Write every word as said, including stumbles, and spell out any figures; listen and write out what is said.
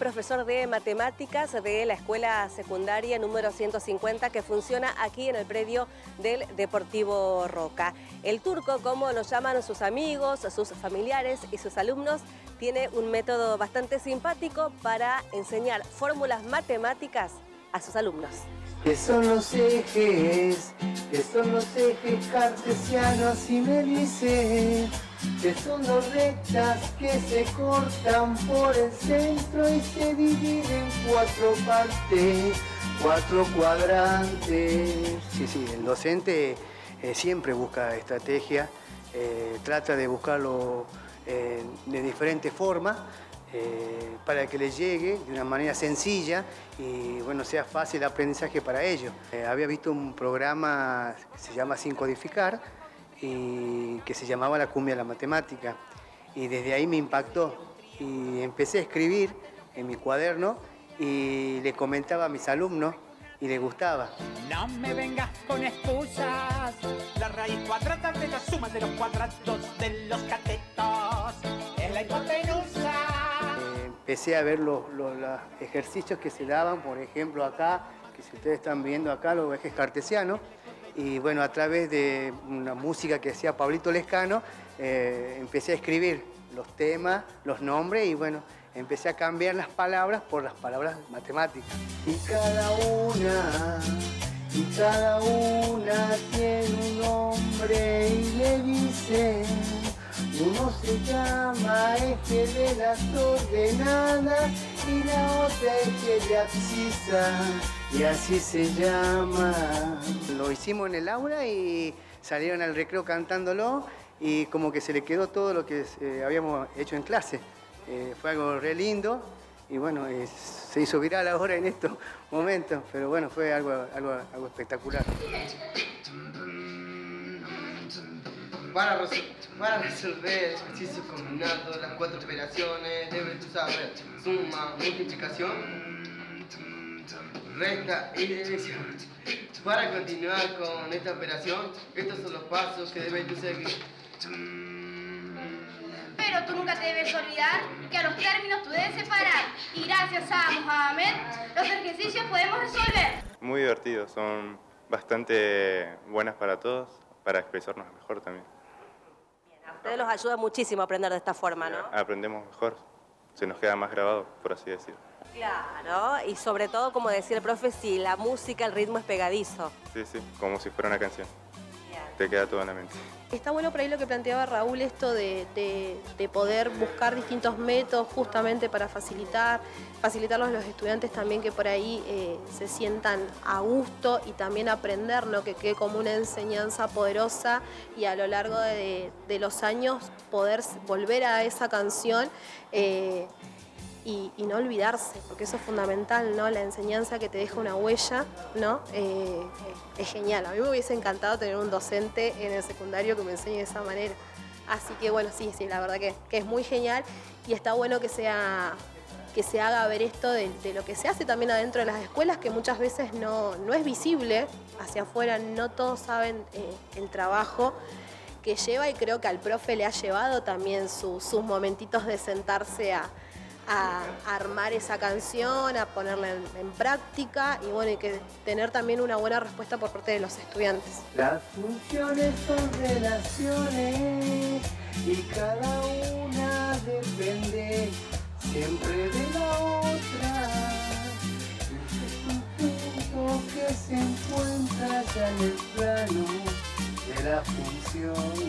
profesor de matemáticas de la escuela secundaria número ciento cincuenta que funciona aquí en el predio del Deportivo Roca. El turco, como lo llaman sus amigos, sus familiares y sus alumnos, tiene un método bastante simpático para enseñar fórmulas matemáticas a sus alumnos. ¿Qué son los ejes? ¿Qué son los ejes cartesianos? Y me dice que son dos rectas que se cortan por el centro y se dividen en cuatro partes, cuatro cuadrantes. Sí, sí, el docente eh, siempre busca estrategia, eh, trata de buscarlo eh, de diferentes formas, Eh, para que les llegue de una manera sencilla y bueno, sea fácil el aprendizaje para ellos. Eh, había visto un programa que se llama Sin Codificar y que se llamaba La Cumbia de la Matemática y desde ahí me impactó y empecé a escribir en mi cuaderno y le comentaba a mis alumnos y les gustaba. No me vengas con excusas, la raíz cuadrada de la suma de los cuadrados de los catetos es la hipotenusa. Empecé a ver los, los, los ejercicios que se daban, por ejemplo acá, que si ustedes están viendo acá, los ejes cartesianos, y bueno, a través de una música que hacía Pablito Lescano, eh, empecé a escribir los temas, los nombres, y bueno, empecé a cambiar las palabras por las palabras matemáticas. Y cada una, y cada una tiene un nombre y le dicen. Uno se llama eje de las ordenadas y la otra eje de abscisa, y así se llama. Lo hicimos en el aula y salieron al recreo cantándolo y como que se le quedó todo lo que eh, habíamos hecho en clase. Eh, fue algo re lindo y bueno, eh, se hizo viral ahora en estos momentos, pero bueno, fue algo, algo, algo espectacular. Para, res para resolver el ejercicio combinando las cuatro operaciones debes tú saber suma, multiplicación, resta y división. Para continuar con esta operación, estos son los pasos que debes tú seguir. Pero tú nunca te debes olvidar que a los términos tú debes separar y gracias a Mohamed los ejercicios podemos resolver. Muy divertidos, son bastante buenas para todos, para expresarnos mejor también. A ustedes los ayuda muchísimo a aprender de esta forma, ¿no? Aprendemos mejor, se nos queda más grabado, por así decirlo. Claro, y sobre todo, como decía el profe, si la música, el ritmo es pegadizo. Sí, sí, como si fuera una canción. Te queda todo en la mente. Está bueno por ahí lo que planteaba Raúl, esto de, de, de poder buscar distintos métodos justamente para facilitar, facilitarlos a los estudiantes también que por ahí eh, se sientan a gusto y también aprender, ¿no? Que quede como una enseñanza poderosa y a lo largo de, de los años poder volver a esa canción eh, Y, y no olvidarse, porque eso es fundamental, ¿no? La enseñanza que te deja una huella, ¿no? Eh, es genial. A mí me hubiese encantado tener un docente en el secundario que me enseñe de esa manera. Así que bueno, sí, sí, la verdad que, que es muy genial y está bueno que, sea, que se haga ver esto de, de lo que se hace también adentro de las escuelas, que muchas veces no, no es visible hacia afuera, no todos saben eh, el trabajo que lleva y creo que al profe le ha llevado también su, sus momentitos de sentarse a a armar esa canción, a ponerla en, en práctica y bueno, hay que tener también una buena respuesta por parte de los estudiantes. Las funciones son relaciones y cada una depende siempre de la otra. Es un punto que se encuentra ya en el plano de las funciones.